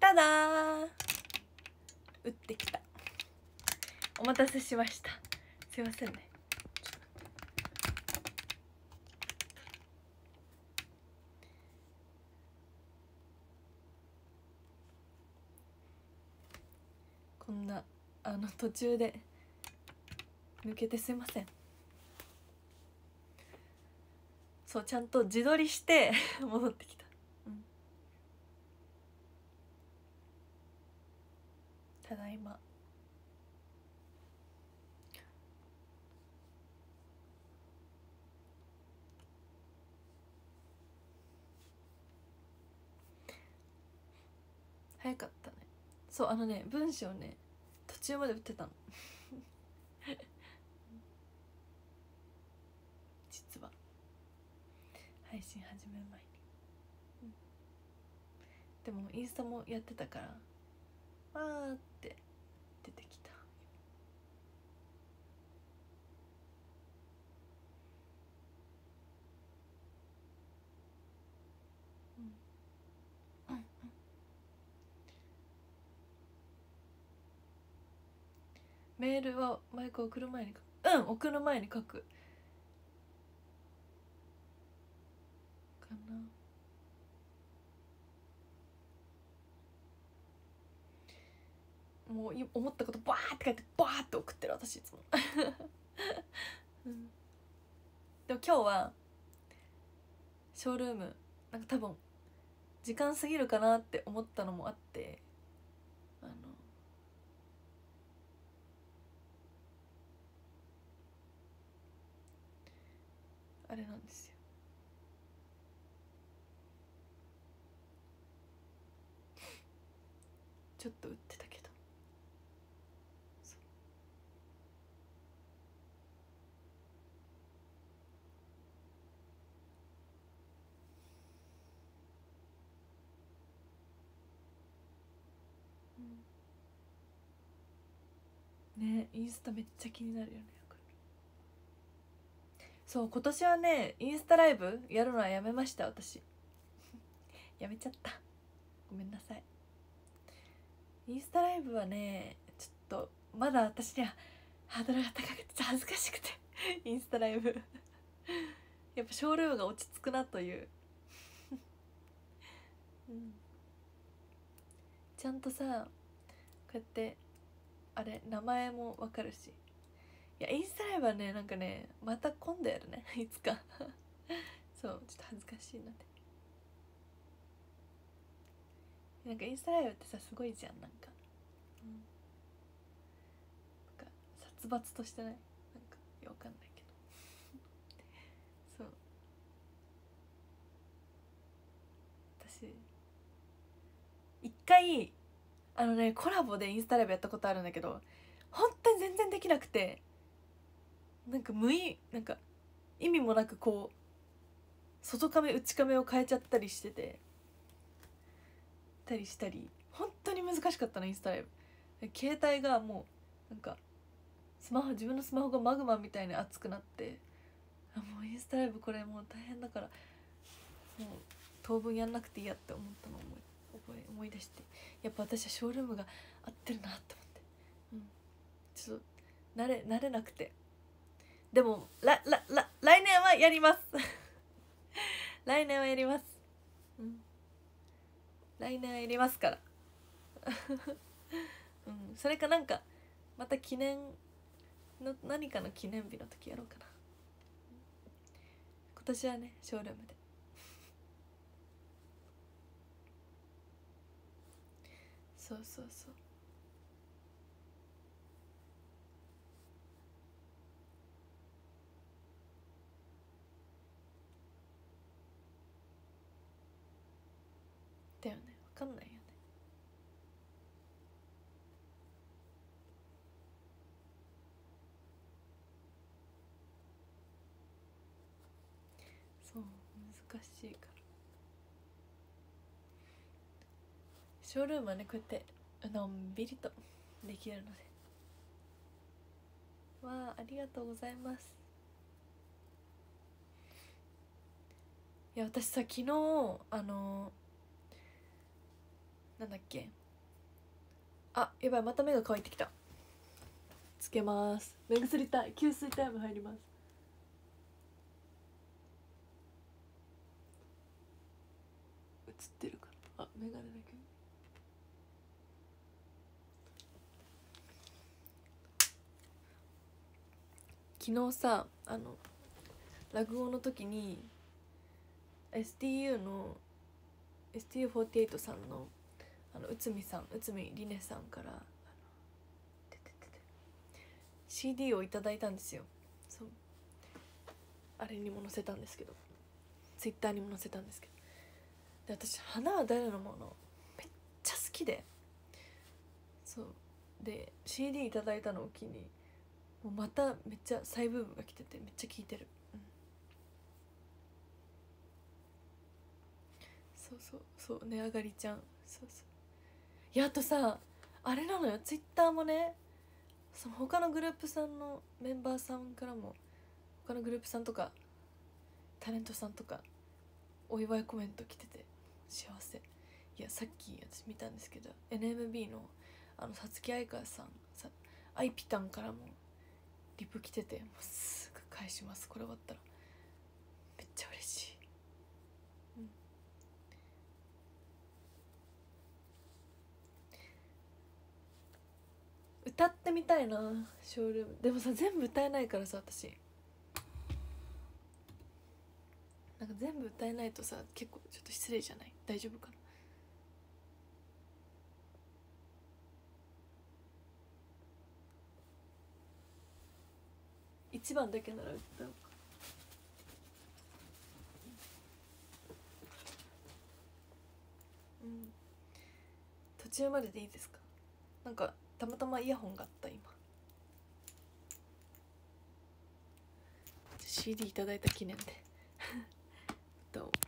ただー、打ってきた。お待たせしました。すいませんね。こんな途中で抜けてすいません。そう、ちゃんと自撮りして戻ってきた。ただいま。早かったね。そう文章ね途中まで打ってたの実は配信始める前に、でもインスタもやってたからわーって出てきた。メールはマイク送る前に送る前に書くかな。もう思ったことバーって書いてバーって送ってる私いつもでも今日はショールームなんか多分時間過ぎるかなって思ったのもあってあれなんですよ。ちょっと打ってたけどね、インスタめっちゃ気になるよね。そう、今年はねインスタライブやるのはやめました私やめちゃった、ごめんなさい。インスタライブはねちょっとまだ私にはハードルが高くて恥ずかしくてインスタライブやっぱショールームが落ち着くなというちゃんとさこうやってあれ名前もわかるし、いやインスタライブはねなんかねまた今度やるねいつかそうちょっと恥ずかしいので、なんかインスタライブってさすごいじゃん、なんか殺伐としてない、なんかわかんないけどそう私一回コラボでインスタライブやったことあるんだけど本当に全然できなくて、なんかなんか意味もなくこう外カメ内カメを変えちゃったりしててしたり本当に難しかったのインスタライブ。携帯がもうなんか自分のスマホがマグマみたいに熱くなって、もうインスタライブこれもう大変だからもう当分やんなくていいやって思ったのを思い出して、やっぱ私はショールームが合ってるなって思って、ちょっと慣れなくて、でも来年はやります来年はやります、来年はやりますからそれかなんかまた記念の何かの記念日の時やろうかな。今年はねショールームでそうそうそうだよね、分かんないよね。そう難しいから、ショールームはねこうやってのんびりとできるので、わあありがとうございます。いや私さ昨日なんだっけあ、やばい、また目が乾いてきた。つけます。目薬たい、給水タイム入ります。映ってるかな。あ、メガネだけど。昨日さ、落語の時に STU48 さんの内海りねさんからCD をいただいたんですよ。そう、あれにも載せたんですけど、Twitter にも載せたんですけど、で私花は誰のものめっちゃ好きで、そうで CD いただいたのを機にもうまためっちゃ再ブームが来ててめっちゃ聴いてる、そう値上がりちゃん、そうやっとさあれなのよ、Twitter もね、その他のグループさんのメンバーさんからも、他のグループさんとかタレントさんとかお祝いコメント来てて幸せ。いやさっき私見たんですけど NMB のさつきあいかさんさあいぴたんからもリプ来てて、もうすぐ返します、これ終わったら。めっちゃ嬉しい、歌ってみたいなショールーム。でもさ全部歌えないからさ、私なんか全部歌えないとさ結構ちょっと失礼じゃない？大丈夫かな。1番だけなら歌おうか。途中まででいいですか？なんかたまたまイヤホンがあった今。CD いただいた記念で歌おう。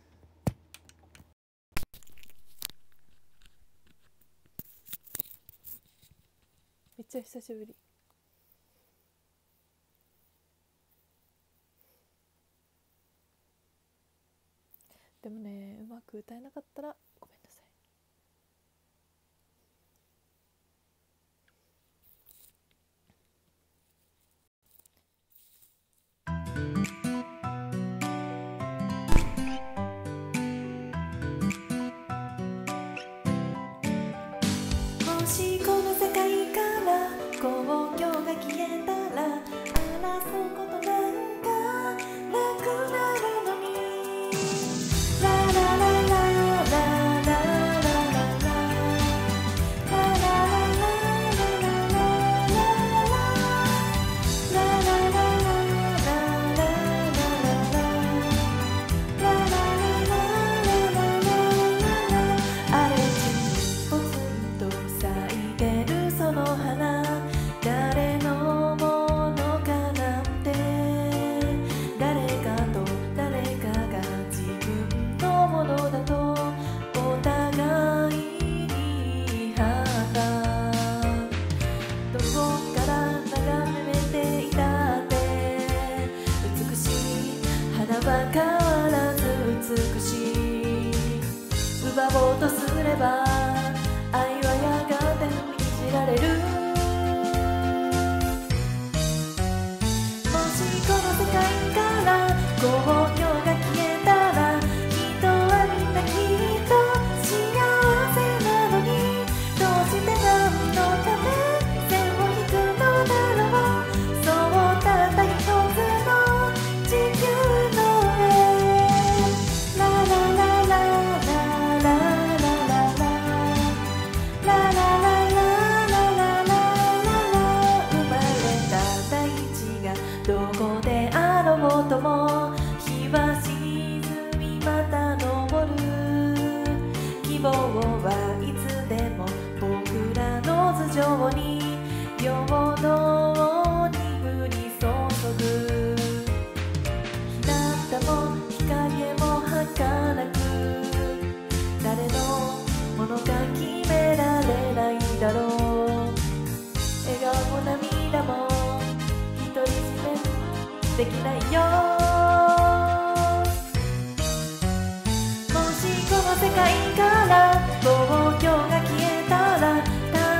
めっちゃ久しぶり。でもね、うまく歌えなかったらごめんなさい。もしこの世界から公共が消えたら争うことなんかなくなるのに、ラララララララ奪おうとすれば愛はやがて踏みにじられる。もしこの世界から公共が消えたら人はみんなきっと幸せなのに、どうして何のため線を引くのだろう。そうたった一つの地球の上、ララララとも日は沈みまた昇る。希望はいつでも僕らの頭上に平等に降り注ぐ。日向も日陰も儚く、誰のものか決められないだろう。笑顔も涙も独り占めできないよ。もしこの世界から公共が消えたら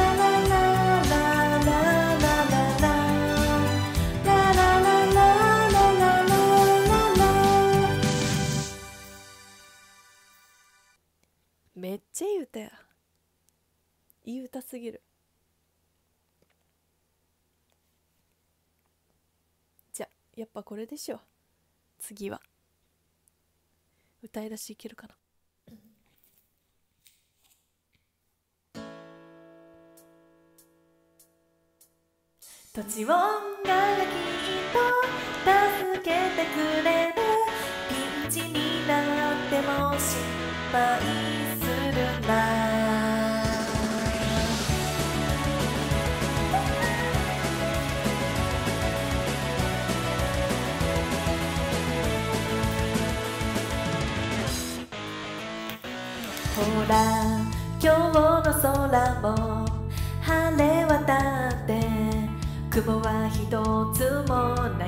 めっちゃいい歌や。いい歌すぎる。じゃやっぱこれでしょ。次は歌い出しいけるかな。土地女がきっと助けてくれる。ピンチになっても心配するな。ほら今日の空も晴れ渡って雲は一つもない。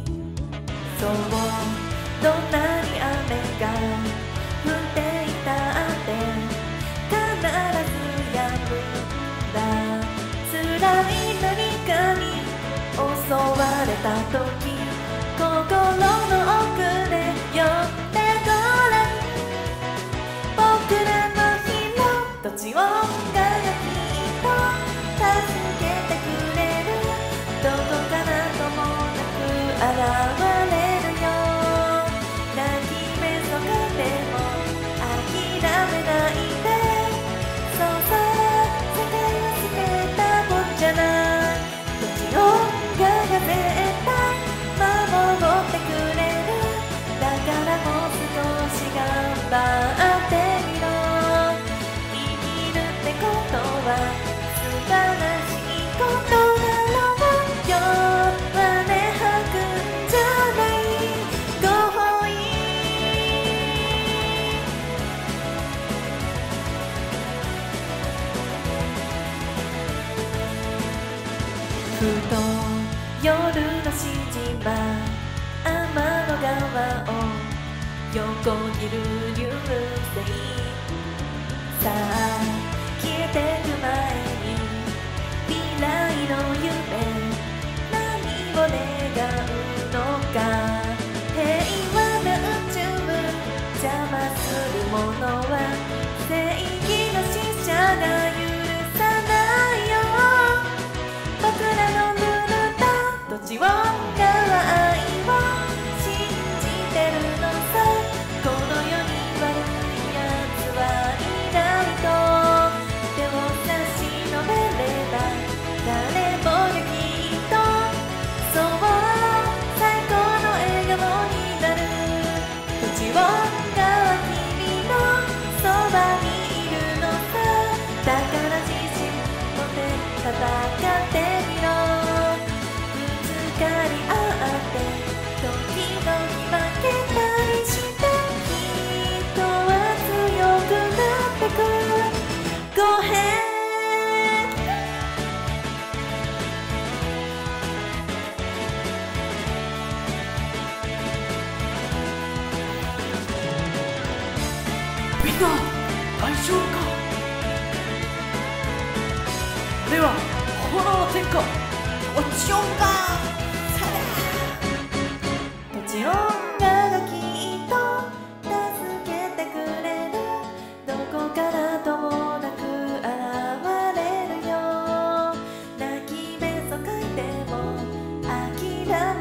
そうどんなに雨が降っていたって必ず止むんだ。辛い何かに襲われた時、心の奥で寄ってごらん。僕らの日の土地をがきっと助けてくれる。どこからともなく現れるよ。泣き目そがでも諦めないで。そうさ世界を捨てたもんじゃない。土地をが絶対守ってくれる。だからもう少し頑張ってみろ。生きるってことは素晴らしいことだろう。弱音吐くんじゃないごほい。ふと夜のしじま天の川を横切る流星。さあ消えてく前に未来の夢何を願うのか。平和な宇宙邪魔するものは正義の使者が許さないよ。僕らのルールだ土地を愛を信じてるのさ。この世に悪いやつはいないと手を差し伸べれば誰もがきっとそう最高の笑顔になる。土地を君のそばにいるのさ。だから自信持って戦ってみろ。ぶつかり合って時々負けたりして人は強くなってく。ごへんみんな大丈夫か。あれは炎の天下落ちようか。 土地を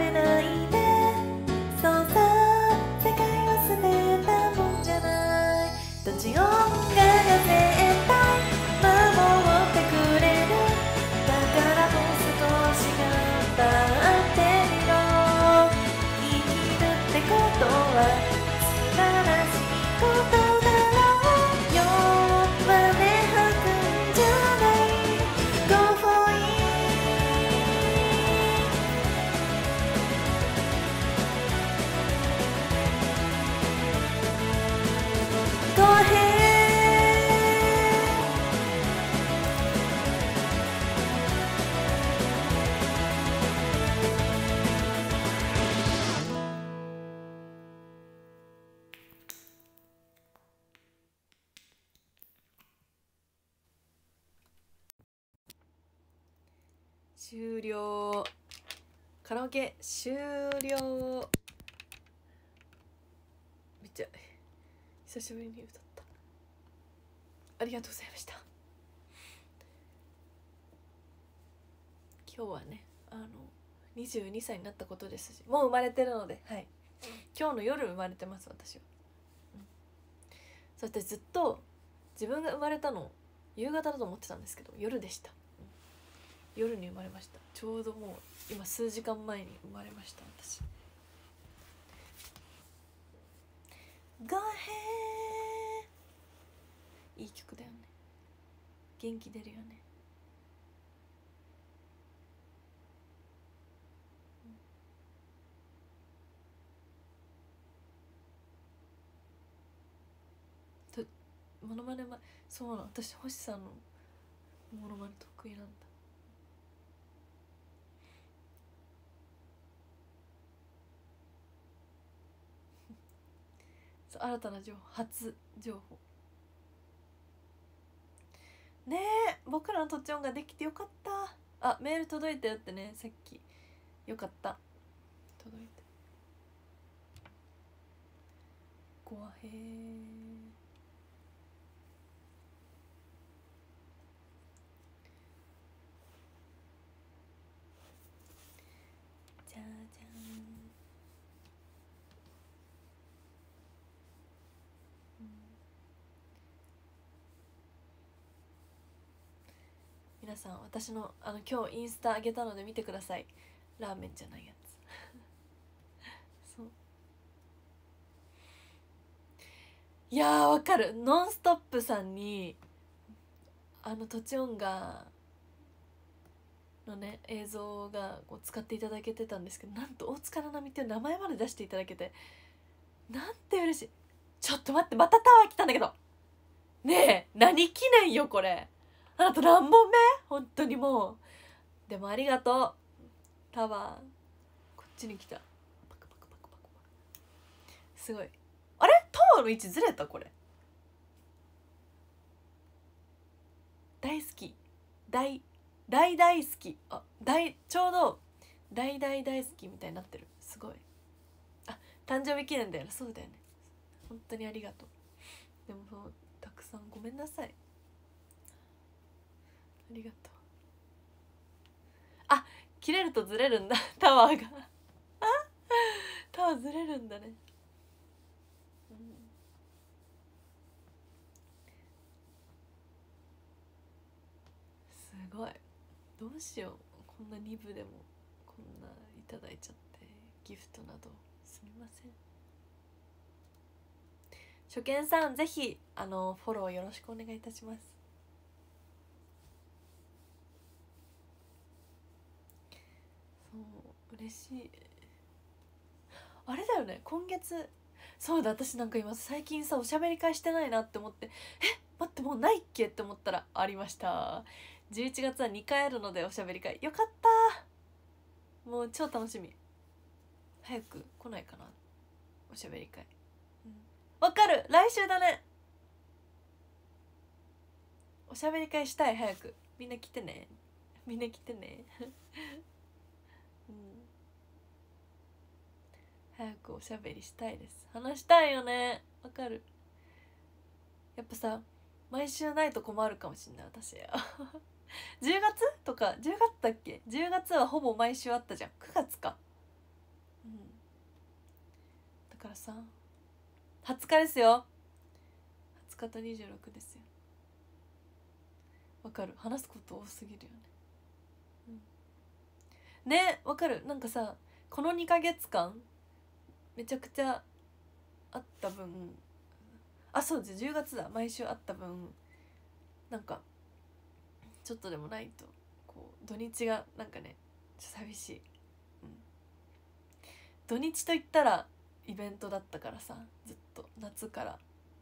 れないで、そうさ世界は捨てたもんじゃない。どっち音が絶対守ってくれる。だからもう少し頑張ってみろ。生きるってことは素晴らしいことだろう。弱音吐くんじゃない。 Go for it。 Go ahead。終了。カラオケ終了。めっちゃ久しぶりに歌った。ありがとうございました。今日はね22歳になったことですし、もう生まれてるので、はい、今日の夜生まれてます私は、そしてずっと自分が生まれたの夕方だと思ってたんですけど、夜でした、夜に生まれました。ちょうどもう今数時間前に生まれました私。 Go ahead。 いい曲だよね。元気出るよね。モノマネそうなの、私星さんのモノマネ得意なんだ。そう、新たな情報、初情報ねえ。僕らのとっちょんができてよかった。あ、メール届いたよってね、さっき。よかった、届いて。ごわへー。じゃじゃん。皆さん、私の今日インスタ上げたので見てください。ラーメンじゃないやつそう、いやーわかる。ノンストップさんにとちおんがのね映像がこう使っていただけてたんですけど、なんと大塚ななみっていう名前まで出していただけて、なんて嬉しい。ちょっと待って、またタワー来たんだけどねえ、何記念よこれ。あなた何本目？本当にもう。でもありがとうタワー。こっちに来た。パクパクパクパクパク。すごい。あれタワーの位置ずれた。これ大好き。大好き。あ、ちょうど大好きみたいになってる。すごい。あ、誕生日記念だよね。そうだよね。本当にありがとう。でもそうたくさんごめんなさい。ありがとう。あ、切れるとずれるんだタワーがタワーずれるんだね、すごい。どうしよう、こんな2部でもこんないただいちゃって。ギフトなどすみません。初見さんぜひフォローよろしくお願いいたします。そう嬉しい。あれだよね、今月。そうだ、私なんか今最近さおしゃべり会してないなって思って、待ってもうないっけって思ったらありました。11月は2回あるのでおしゃべり会。よかった。もう超楽しみ。早く来ないかなおしゃべり会。わかる、来週だね。おしゃべり会したい。早くみんな来てね。みんな来てね早くおしゃべりしたいです。話したいよね。わかる。やっぱさ毎週ないと困るかもしんない私10月とか10月だっけ。10月はほぼ毎週あったじゃん。9月か。 からさ20日ですよ。20日と26ですよ。わかる、話すこと多すぎるよね。ね、わかる。なんかさこの2ヶ月間めちゃくちゃあった分、あそうです10月だ、毎週あった分なんかちょっとでもないとこう土日がなんかねちょっと寂しい、土日といったらイベントだったからさ、ずっと夏から、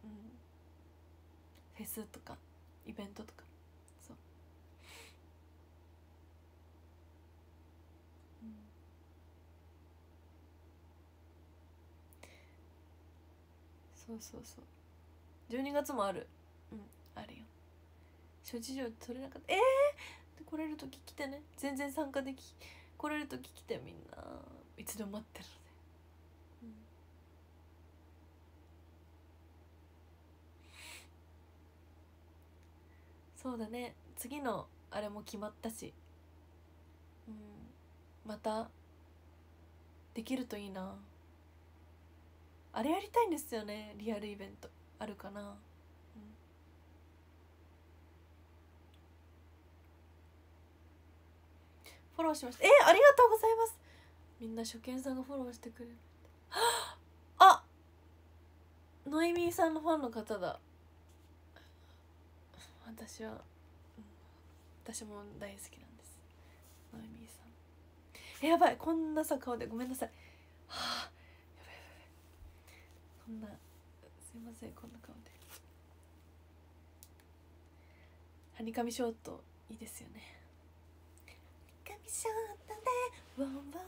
フェスとかイベントとかそうそうそう12月もある。あるよ。諸事情で取れなかった。来れる時来てね。全然参加でき来れる時来て、みんないつでも待ってるので、そうだね。次のあれも決まったし、またできるといいな。あれやりたいんですよね。リアルイベントあるかな。フォローしました。ありがとうございます。みんな初見さんがフォローしてくれる。あ、ノイミーさんのファンの方だ。私も大好きなんです。ノイミーさん。やばい、こんなさ顔でごめんなさい。やばいやばい。こんなすいません、こんな顔で。はにかみショートいいですよね。はにかみショートでワンワンワン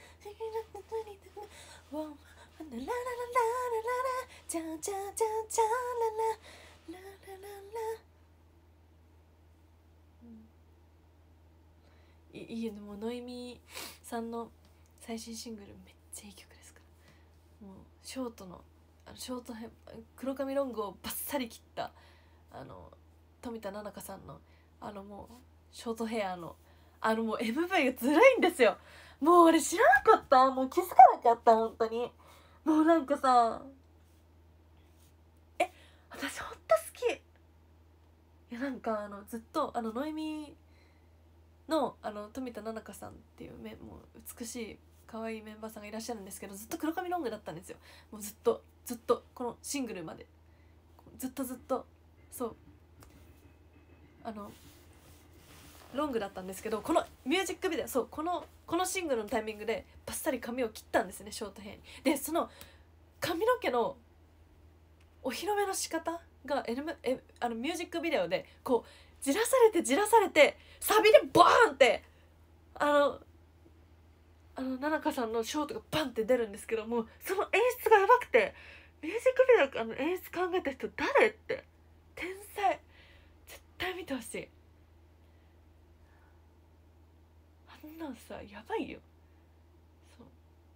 ワンワンラララララララジャジャジャジャララララララ。いいよね。もうノイミーさんの最新シングルめっちゃいい曲ですから。もうショートのショート編黒髪ロングをバッサリ切った富田奈々香さんのもうショートヘアのもう MV がずるいんですよ。もう俺知らなかった。もう気づかなかった。本当にもうなんかさ私ほんと好き。いやなんかずっとノイミーの富田奈々香さんっていうもう美しい可愛いメンバーさんがいらっしゃるんですけど、ずっと黒髪ロングだったんですよ。もうずっとこのシングルまでずっとそうロングだったんですけど、このミュージックビデオ、そうこのシングルのタイミングでバッサリ髪を切ったんですね、ショートヘアに。でその髪の毛のお披露目の仕方がミュージックビデオでこうじらされてサビでバーンって奈々香さんのショートがバンって出るんですけども、その演出がやばくて、ミュージックビデオ演出考えた人誰って天才、絶対見てほしい。あんなんさやばいよ。そう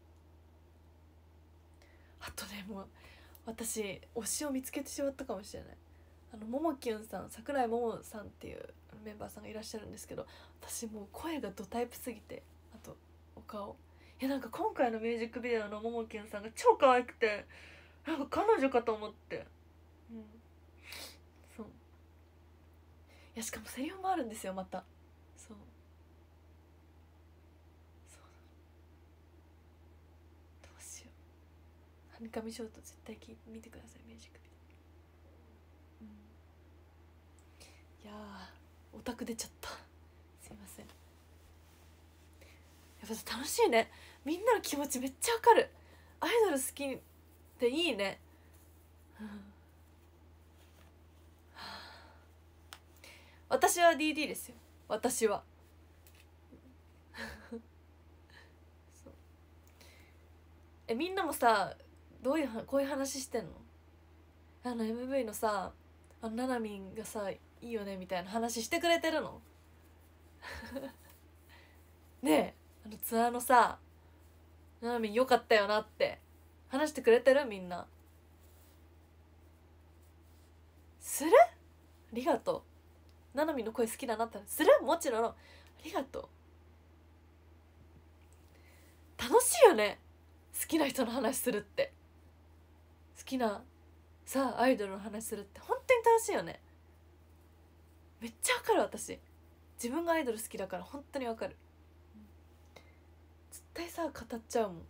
あとね、もう私推しを見つけてしまったかもしれない。ももきゅんさん、桜井ももさんっていうメンバーさんがいらっしゃるんですけど、私もう声がドタイプすぎて、あとお顔、なんか今回のミュージックビデオのももきゅんさんが超可愛くて、なんか彼女かと思って、そうしかもセリフもあるんですよ、また。そうどうしよう。はにかみショート絶対見てください、ミュージックビデオ。いやオタク出ちゃった、すいません。やっぱ楽しいね。みんなの気持ちめっちゃわかる。アイドル好きっていいね。私は DD ですよ。私はそうみんなもさこういう話してんの？MV のさななみんがさいいよねみたいな話してくれてるの？ねえツアーのさななみんよかったよなって話してくれてる？みんなする？ありがとう。ななみんの声好きだなってする？もちろんありがとう。楽しいよね、好きな人の話するって。 きなさアイドルの話するって本当に楽しいよね。めっちゃわかる。私自分がアイドル好きだから本当にわかる。絶対さ語っちゃうもん。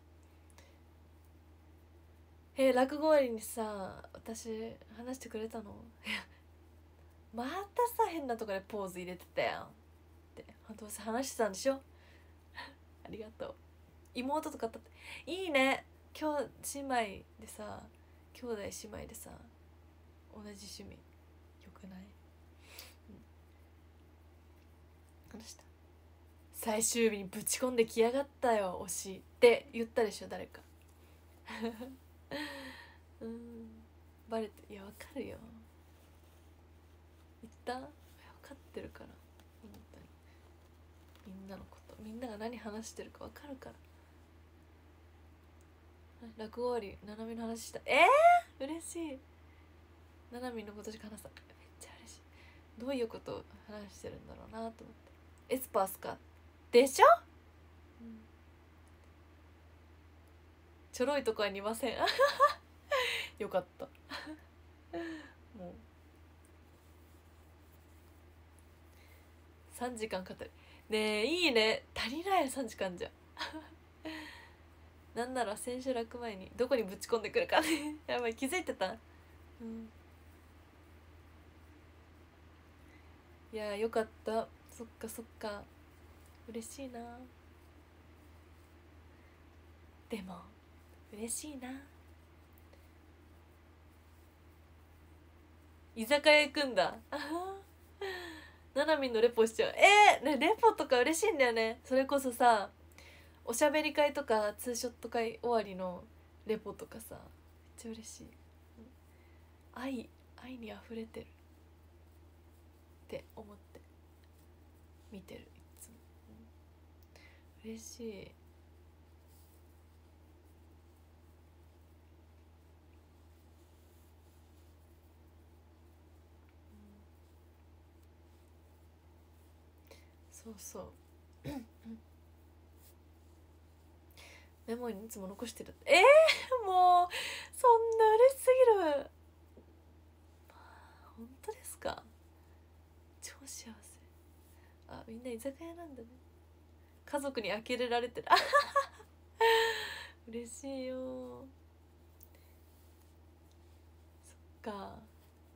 落語終わりにさ私話してくれたのまたさ変なとこでポーズ入れてたやんってどうせ話してたんでしょありがとう。妹とかだっていいね。今日姉妹でさ兄弟姉妹でさ同じ趣味よくない？話した。最終日にぶち込んできやがったよ推しって言ったでしょ誰かバレて。いやわかるよ。言った？分かってるから本当に。みんなのことみんなが何話してるか分かるから。落語終わりななみの話した。嬉しい。ななみのことしか話さない。めっちゃ嬉しい。どういうことを話してるんだろうなと思って。エスパースかでしょ、ちょろいとこは似ませんよかったもう3時間語るねえ。いいね。足りない3時間じゃなんなら千秋楽前にどこにぶち込んでくるかねやばい。気づいてた？いやよかった。そっかそっか嬉しいな。でも嬉しいな。居酒屋行くんだななみんのレポしちゃう。ね、レポとか嬉しいんだよね。それこそさおしゃべり会とかツーショット会終わりのレポとかさめっちゃ嬉しい。愛にあふれてるって思って見てるいつも、嬉しい。そうそうメモにいつも残してる。もうそんな嬉しすぎる。本当ですか？超幸せ。みんな居酒屋なんだね。家族に呆れられてる嬉しいよ。そっか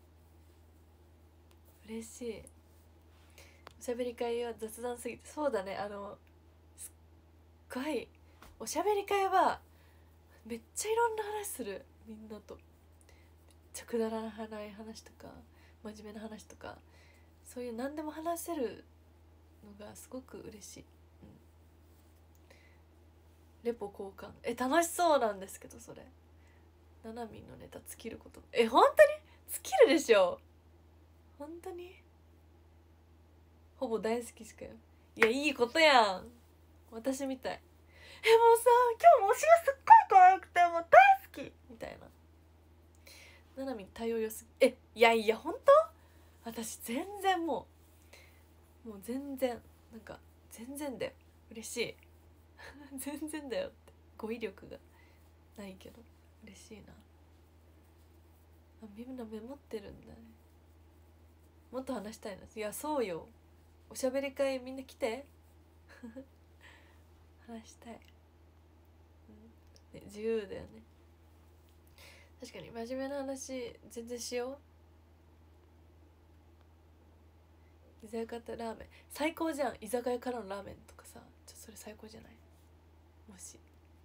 嬉しい。おしゃべり会は雑談すぎて。そうだね。すっごいおしゃべり会はめっちゃいろんな話する。みんなとめっちゃくだらない話とか真面目な話とかそういう何でも話せるのがすごく嬉しい、レポ交換楽しそうなんですけど。それななみんのネタ尽きること。本当に尽きるでしょ。本当にほぼ大好きしかよ。いやいいことやん。私みたい。もうさ今日も推しがすっごい可愛くてもう大好きみたいな。ななみん対応よすぎ。いやいや本当私全然もう全然なんか全然だよ。嬉しい全然だよって語彙力がないけど嬉しいな。みんなメモってるんだね。もっと話したいな。いやそうよ。おしゃべり会みんな来て話したい、自由だよね。確かに真面目な話全然しよう。居酒屋ラーメン最高じゃん。居酒屋からのラーメンとかさそれ最高じゃない？もし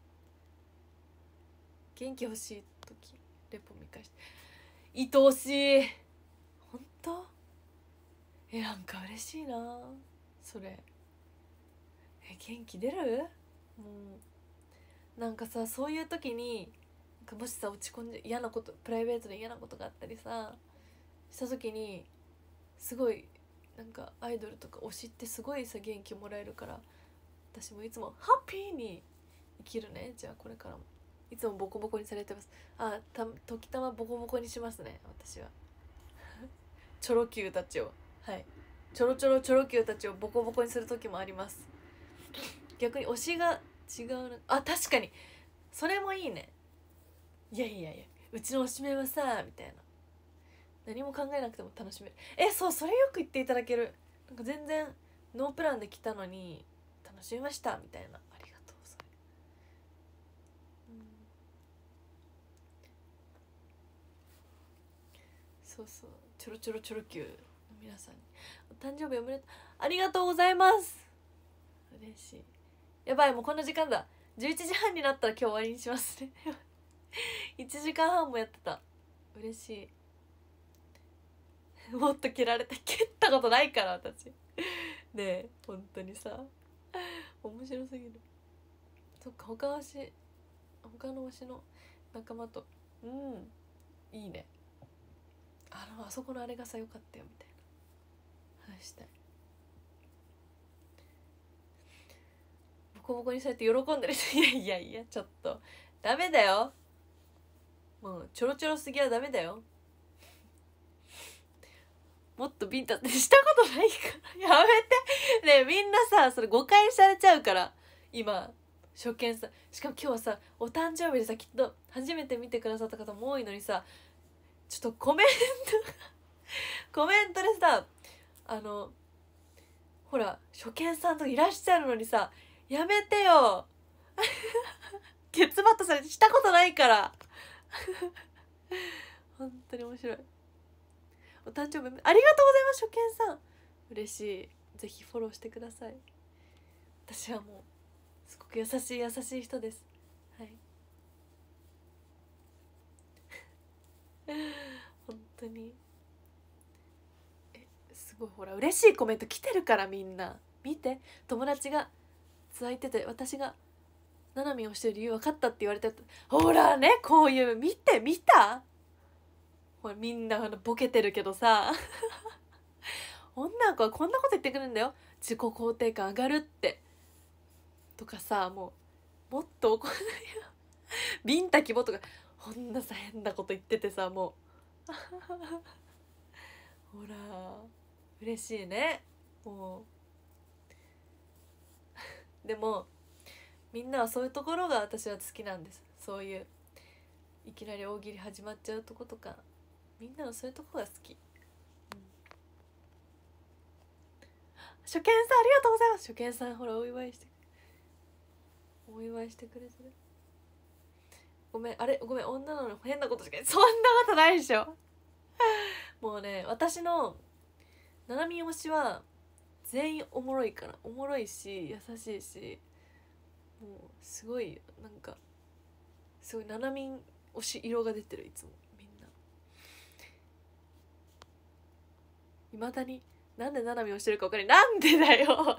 元気欲しい時レポ見返して愛おしい。ほんとなんか嬉しいなそれ。元気出る？もうなんかさそういう時にもしさ落ち込んで嫌なことプライベートで嫌なことがあったりさした時にすごいなんかアイドルとか推しってすごいさ元気もらえるから私もいつもハッピーに生きるね。じゃあこれからもいつもボコボコにされてます。時たまボコボコにしますね私はチョロ Q たちをチョロチョロ Q たちをボコボコにする時もあります。逆に推しが違うな。確かにそれもいいね。いやうちのおしめはさみたいな、何も考えなくても楽しめる。そう、それよく言っていただける。なんか全然ノープランで来たのに楽しみましたみたいな、ありがとうそれ、そうそう、ちょろちょろちょろ Q の皆さんにお誕生日おめでとう、ありがとうございます。嬉しい。やばい、もうこんな時間だ。11時半になったら今日終わりにしますね1時間半もやってた。嬉しいもっと蹴られた、蹴ったことないから私ねえ、本当にさ面白すぎる。そっか、他の推しの仲間といいね。あそこのあれがさ良かったよみたいな話したい。ボコボコにされて喜んでる人いやちょっとダメだよ、もうちょろちょろすぎはダメだよ。もっとビンタってしたことないからやめてねえ、みんなさそれ誤解されちゃうから。今初見さ、しかも今日はさお誕生日でさ、きっと初めて見てくださった方も多いのにさ、ちょっとコメントでさ、ほら初見さんとかいらっしゃるのにさ、やめてよケツバットされてしたことないから本当に面白い。お誕生日ありがとうございます初見さん、嬉しい。ぜひフォローしてください。私はもうすごく優しい人です。はい本当にすごい、ほら嬉しいコメント来てるから、みんな見て。友達がついてて、私がななみんをしてる理由分かったって言われて、ほらね、こういう見たほら、みんなボケてるけどさ女の子はこんなこと言ってくるんだよ、自己肯定感上がるってとかさ、もっと怒らないよビンタキボとかこんなさ変なこと言っててさ、もうほら嬉しいね。もうでもみんなはそういうところが私は好きなんです。そういういきなり大喜利始まっちゃうとことか、みんなのそういうとこが好き。初見さんありがとうございます。初見さんほらお祝いしてくれてる。ごめん女なのに変なことしかそんなことないでしょもうね、私のななみん推しは全員おもろいから、おもろいし優しいし、もうすごいなんかすごいななみん推し色が出てる。いつもみんないまだになんでななみん推してるか分かんない。なんでだよ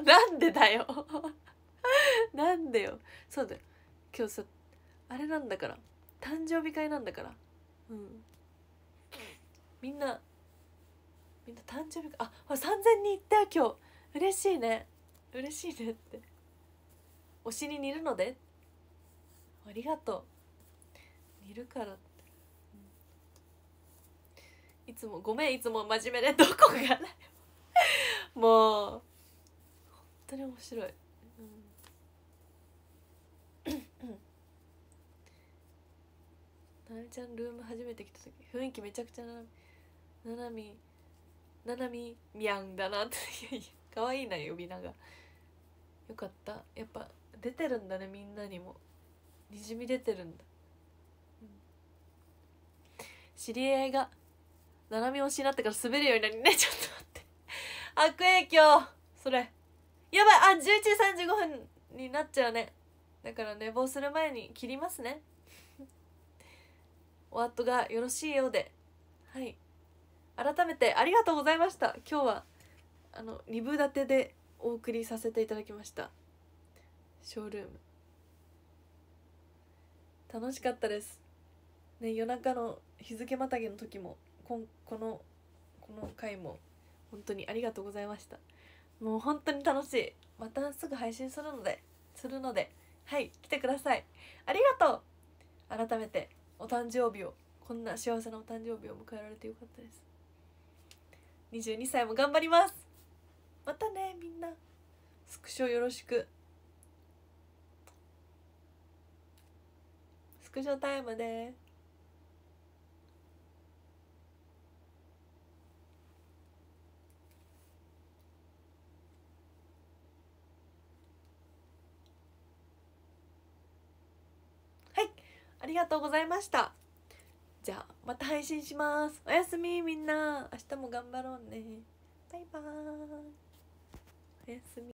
なんでよ。そうだよ、今日さあれなんだから、誕生日会なんだから。みんな誕生日会、ほら3000人いったよ今日。嬉しいねって推しに似るのでありがとう、似るからって、いつもごめん、いつも真面目でどこがだよもう本当に面白い。ななみちゃんルーム初めて来た時雰囲気めちゃくちゃななみみやんだなって可愛いな呼び名が。よかった、やっぱ出てるんだね、みんなにもにじみ出てるんだ。知り合いがななみ推しになってから滑るようになりね、ちょっと待って悪影響それやばい。11時35分になっちゃうね。だから寝坊する前に切りますねお後がよろしいようで。はい、改めてありがとうございました。今日は2部立てでお送りさせていただきました。ショールーム楽しかったですね。夜中の日付またぎの時もこの回も本当にありがとうございました。もう本当に楽しい。またすぐ配信するのではい来てください。ありがとう。改めてお誕生日を、こんな幸せなお誕生日を迎えられてよかったです。22歳も頑張ります。またね、みんなスクショよろしく。スクショタイムです。 りがとうございました。じゃあまた配信します。おやすみみんな。明日も頑張ろうね。バイバーイ。おやすみ。